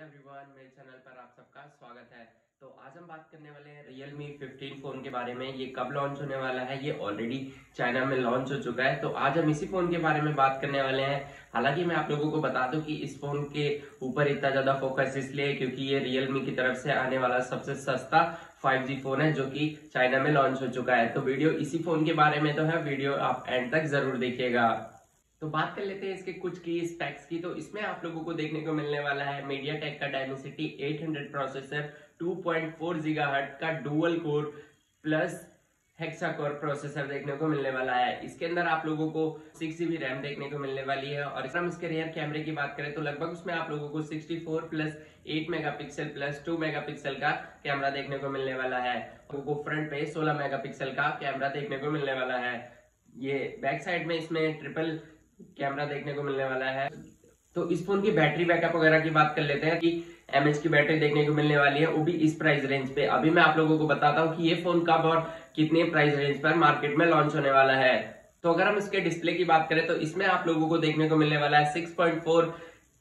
Everyone, मेरे channel पर आप सबका स्वागत है। तो आज हम बात करने वाले हैं Realme 15 फोन के बारे में। ये कब लॉन्च होने वाला है, ये ऑलरेडी चाइना में लॉन्च हो चुका है। तो आज हम इसी फोन के बारे में बात करने वाले हैं। हालांकि मैं आप लोगों को बता दूं कि इस फोन के ऊपर इतना ज्यादा फोकस इसलिए क्योंकि ये Realme की तरफ से आने वाला सबसे सस्ता 5G फोन है जो कि चाइना में लॉन्च हो चुका है। तो वीडियो इसी फोन के बारे में तो है, वीडियो आप एंड तक जरूर देखिएगा। तो बात कर लेते हैं इसके कुछ की स्पेक्स की। तो इसमें आप लोगों को देखने को मिलने वाला है MediaTek का Dimensity 800 प्रोसेसर, 2.4 गीगाहर्ट्ज का dual core plus hexa core processor देखने को मिलने वाला है। इसके अंदर आप लोगों को 6GB रैम देखने को मिलने वाली है। और हम इसके रियर कैमरे की बात करें तो लगभग उसमें आप लोगों को 64 प्लस 8 मेगापिक्सल प्लस 2 मेगापिक्सल का कैमरा देखने को मिलने वाला है। आपको फ्रंट पे 16 मेगापिक्सल का कैमरा देखने को मिलने वाला है। ये बैक साइड में इसमें ट्रिपल कैमरा देखने को मिलने वाला है। तो इस फोन की बैटरी बैकअप वगैरह की बात कर लेते हैं कि mAh की बैटरी देखने को मिलने वाली है, वो भी इस प्राइस रेंज पे। अभी मैं आप लोगों को बताता हूँ कि ये फोन कब और कितने प्राइस रेंज पर मार्केट में लॉन्च होने वाला है। तो अगर हम इसके डिस्प्ले की बात करें तो इसमें आप लोगों को देखने को मिलने वाला है 6.4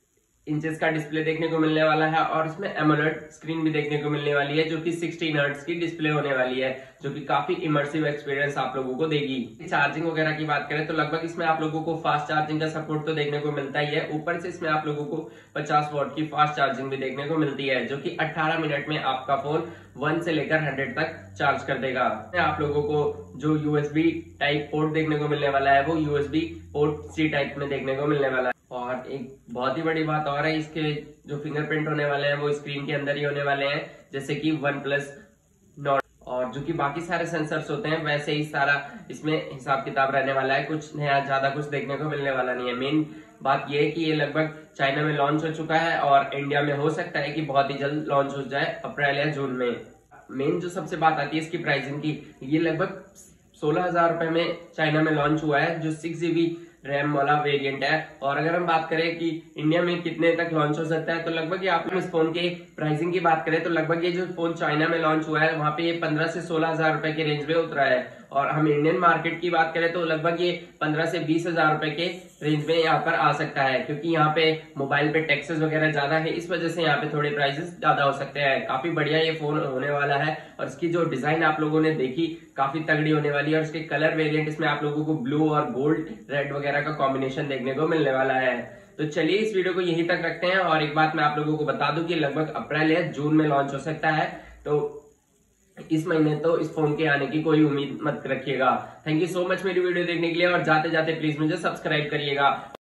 इंचेस का डिस्प्ले देखने को मिलने वाला है। और इसमें एमोलेड स्क्रीन भी देखने को मिलने वाली है जो कि 16 हर्ट्ज की डिस्प्ले होने वाली है, जो कि काफी इमर्सिव एक्सपीरियंस आप लोगों को देगी। चार्जिंग वगैरह की बात करें तो लगभग इसमें आप लोगों को फास्ट चार्जिंग का सपोर्ट तो देखने को मिलता ही है। ऊपर से इसमें आप लोगों को 50 वॉट की फास्ट चार्जिंग भी देखने को मिलती है, जो कि 18 मिनट में आपका फोन 1 से लेकर 100 तक चार्ज कर देगा। आप लोगों को जो USB टाइप पोर्ट देखने को मिलने वाला है वो USB पोर्ट C टाइप में देखने को मिलने वाला है। और एक बहुत ही बड़ी बात और है, इसके जो फिंगरप्रिंट होने वाले हैं वो स्क्रीन के अंदर ही होने वाले हैं, जैसे कि OnePlus Nord। और जो कि बाकी सारे सेंसर्स होते हैं वैसे ही सारा इसमें हिसाब किताब रहने वाला है। कुछ नया ज्यादा कुछ देखने को मिलने वाला नहीं है। मेन बात यह है कि ये लगभग चाइना में लॉन्च हो चुका है और इंडिया में हो सकता है कि बहुत ही जल्द लॉन्च हो जाए, अप्रैल या जून में। मेन जो सबसे बात आती है इसकी प्राइसिंग की, ये लगभग 16,000 रुपए में चाइना में लॉन्च हुआ है, जो 6GB रैम वाला वेरिएंट है। और अगर हम बात करें कि इंडिया में कितने तक लॉन्च हो सकता है तो लगभग ये आप इस फोन के प्राइसिंग की बात करें तो लगभग ये जो फोन चाइना में लॉन्च हुआ है वहां पे ये 15 से 16,000 रुपए के रेंज में उतरा है। और हम इंडियन मार्केट की बात करें तो लगभग ये 15 से 20,000 रुपए के रेंज में यहाँ पर आ सकता है, क्योंकि यहाँ पे मोबाइल पे टैक्सेस वगैरह ज्यादा है, इस वजह से यहाँ पे थोड़े प्राइसेस ज्यादा हो सकते हैं। काफी बढ़िया ये फोन होने वाला है और इसकी जो डिजाइन आप लोगों ने देखी काफी तगड़ी होने वाली है। और इसके कलर वेरिएंट इसमें आप लोगों को ब्लू और गोल्ड रेड वगैरह का कॉम्बिनेशन देखने को मिलने वाला है। तो चलिए इस वीडियो को यहीं तक रखते हैं। और एक बात मैं आप लोगों को बता दूं कि लगभग अप्रैल या जून में लॉन्च हो सकता है, तो इस महीने तो इस फोन के आने की कोई उम्मीद मत रखिएगा। थैंक यू सो मच मेरी वीडियो देखने के लिए, और जाते जाते प्लीज मुझे सब्सक्राइब करिएगा।